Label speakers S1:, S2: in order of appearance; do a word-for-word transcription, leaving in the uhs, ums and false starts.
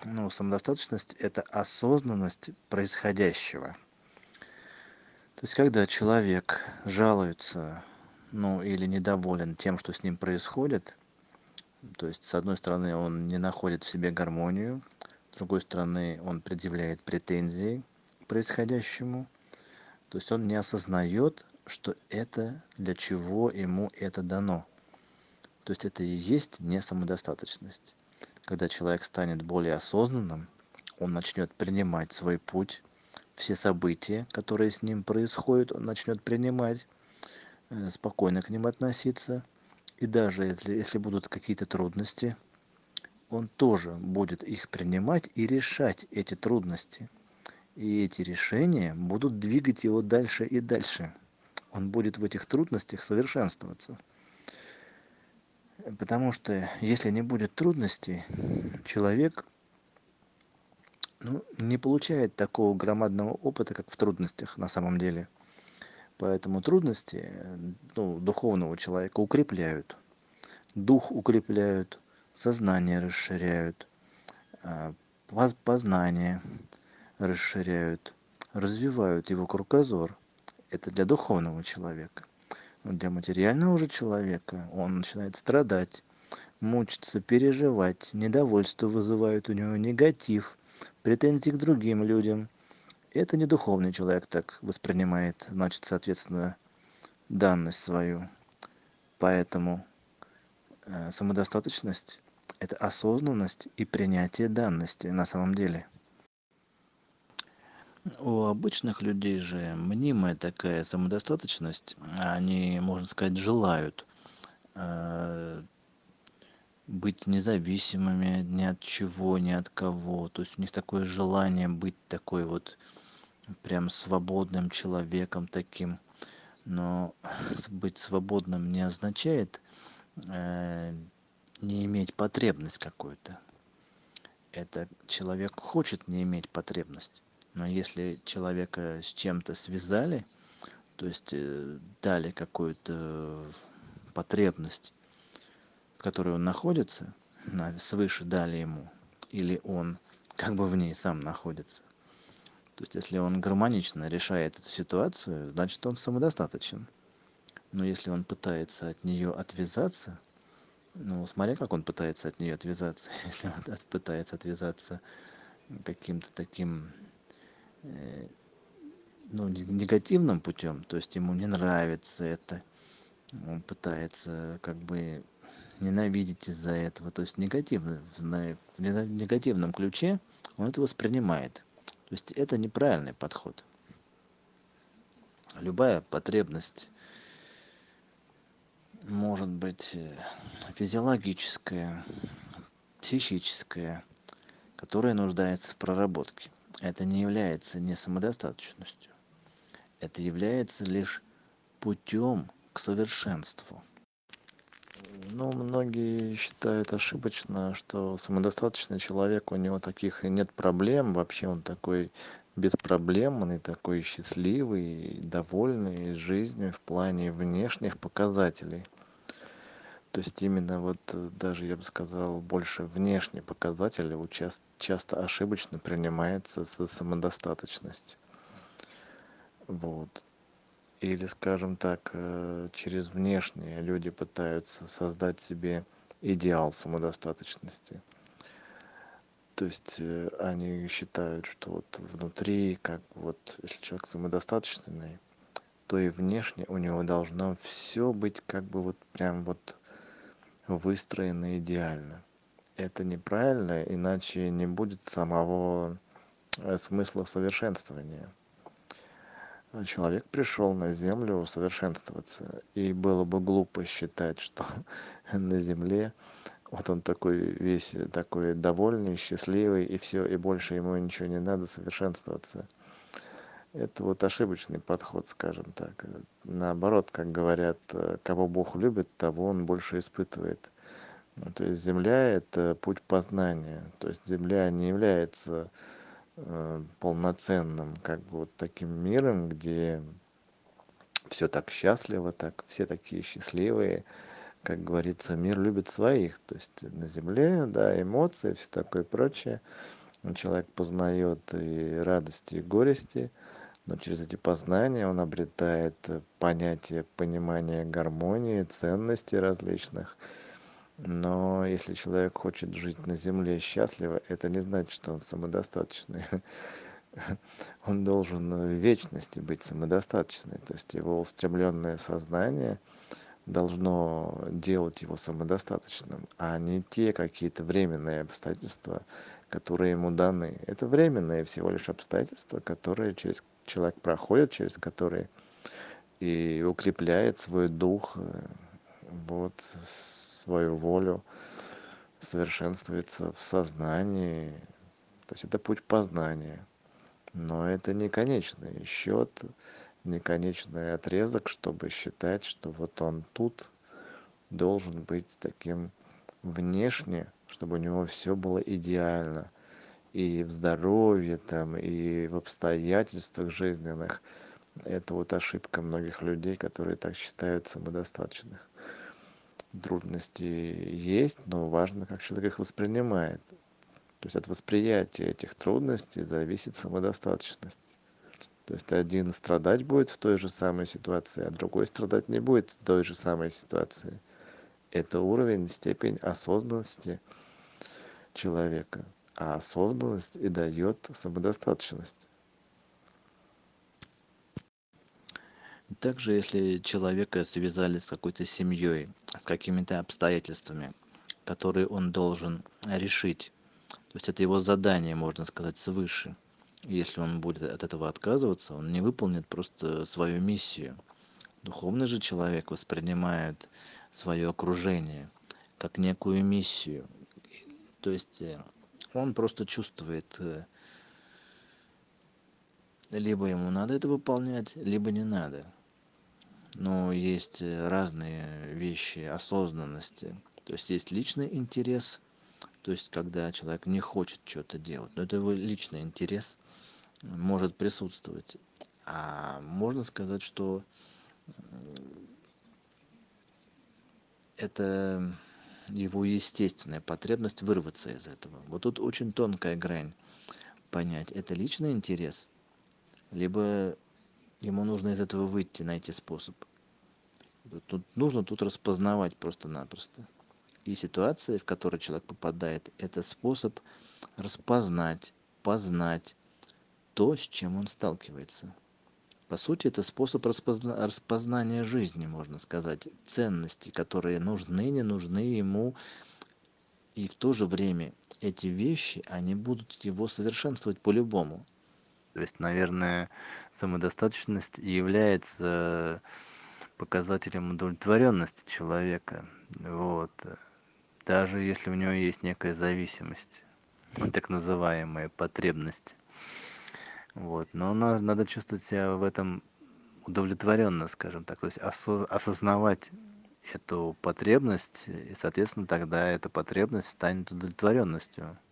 S1: Ну, самодостаточность — это осознанность происходящего. То есть, когда человек жалуется, ну, или недоволен тем, что с ним происходит, то есть, с одной стороны, он не находит в себе гармонию, с другой стороны, он предъявляет претензии к происходящему, то есть он не осознает, что это, для чего ему это дано. То есть это и есть не самодостаточность. Когда человек станет более осознанным, он начнет принимать свой путь, все события, которые с ним происходят, он начнет принимать, э, спокойно к ним относиться. И даже если, если будут какие-то трудности, он тоже будет их принимать и решать эти трудности. И эти решения будут двигать его дальше и дальше. Он будет в этих трудностях совершенствоваться. Потому что если не будет трудностей, человек, ну, не получает такого громадного опыта, как в трудностях на самом деле. Поэтому трудности, э, ну, духовного человека укрепляют, дух укрепляют, сознание расширяют, а, поз- познание расширяют, развивают его кругозор. Это для духовного человека. Но для материального же человека он начинает страдать, мучиться, переживать, недовольство вызывают у него, негатив, претензии к другим людям. Это не духовный человек так воспринимает, значит, соответственно, данность свою. Поэтому э, самодостаточность — это осознанность и принятие данности на самом деле. У обычных людей же мнимая такая самодостаточность, они, можно сказать, желают э, быть независимыми ни от чего, ни от кого. То есть у них такое желание быть такой вот прям свободным человеком таким. Но быть свободным не означает э, не иметь потребность какую-то. Это человек хочет не иметь потребность. Но если человека с чем-то связали, то есть э, дали какую-то потребность, в которой он находится, на- свыше дали ему, или он как бы в ней сам находится. То есть если он гармонично решает эту ситуацию, значит он самодостаточен. Но если он пытается от нее отвязаться, ну, смотря как он пытается от нее отвязаться, если он от- пытается отвязаться каким-то таким, ну, не- негативным путем, то есть ему не нравится это, он пытается как бы ненавидеть из-за этого, то есть негативно, в на- в нена- негативном ключе он это воспринимает. То есть это неправильный подход. Любая потребность может быть э, физиологическая, психическая, которая нуждается в проработке. Это не является не самодостаточностью. Это является лишь путем к совершенству. Ну, многие считают ошибочно, что самодостаточный человек, у него таких и нет проблем, вообще он такой беспроблемный, такой счастливый, довольный жизнью в плане внешних показателей. То есть именно вот э, даже, я бы сказал, больше внешние показатели у часто, часто ошибочно принимается за самодостаточность. Вот. Или, скажем так, э, через внешние люди пытаются создать себе идеал самодостаточности. То есть э, они считают, что вот внутри, как вот, если человек самодостаточный, то и внешне у него должно все быть как бы вот прям вот выстроено идеально. Это неправильно, иначе не будет самого э, смысла совершенствования. А человек пришел на Землю совершенствоваться, и было бы глупо считать, что на Земле вот он такой весь э, такой довольный, счастливый, и все, и больше ему ничего не надо совершенствоваться. Это вот ошибочный подход, скажем так. Э, Наоборот, как говорят, э, кого Бог любит, того он больше испытывает. Ну, то есть Земля — это путь познания. То есть Земля не является э, полноценным, как бы вот таким миром, где все так счастливо, так все такие счастливые, как говорится, мир любит своих. То есть на земле, да, эмоции, все такое прочее. Человек познает и радости, и горести, но через эти познания он обретает понятие, понимание гармонии, ценностей различных. Но если человек хочет жить на земле счастливо, это не значит, что он самодостаточный. Он должен в вечности быть самодостаточным. То есть его устремленное сознание должно делать его самодостаточным, а не те какие-то временные обстоятельства, которые ему даны. Это временные всего лишь обстоятельства, которые через человек проходит, через которые и укрепляет свой дух, вот, свою волю, совершенствуется в сознании. То есть это путь познания. Но это не конечный счет, не конечный отрезок, чтобы считать, что вот он тут должен быть таким внешне, чтобы у него все было идеально. И в здоровье, там, и в обстоятельствах жизненных. Это вот ошибка многих людей, которые так считают самодостаточных. Трудности есть, но важно, как человек их воспринимает. То есть от восприятия этих трудностей зависит самодостаточность. То есть один страдать будет в той же самой ситуации, а другой страдать не будет в той же самой ситуации. Это уровень, степень осознанности человека. А осознанность и дает самодостаточность. Также, если человека связали с какой-то семьей, с какими-то обстоятельствами, которые он должен решить, то есть это его задание, можно сказать, свыше. И если он будет от этого отказываться, он не выполнит просто свою миссию. Духовный же человек воспринимает свое окружение как некую миссию. То есть э, он просто чувствует, э, либо ему надо это выполнять, либо не надо. Но есть э, разные вещи осознанности. То есть есть личный интерес, то есть когда человек не хочет что-то делать, но это его личный интерес может присутствовать. А можно сказать, что это его естественная потребность вырваться из этого. Вот тут очень тонкая грань понять, это личный интерес, либо ему нужно из этого выйти, найти способ. Тут нужно тут распознавать просто-напросто. И ситуация, в которой человек попадает, это способ распознать, познать то, с чем он сталкивается. По сути, это способ распозна- распознания жизни, можно сказать, ценностей, которые нужны, не нужны ему. И в то же время эти вещи, они будут его совершенствовать по-любому. То есть, наверное, самодостаточность является показателем удовлетворенности человека. Вот. Даже если у него есть некая зависимость, так называемая потребность. Вот. Но на- надо чувствовать себя в этом удовлетворенно, скажем так. То есть осо- осознавать эту потребность, и, соответственно, тогда эта потребность станет удовлетворенностью.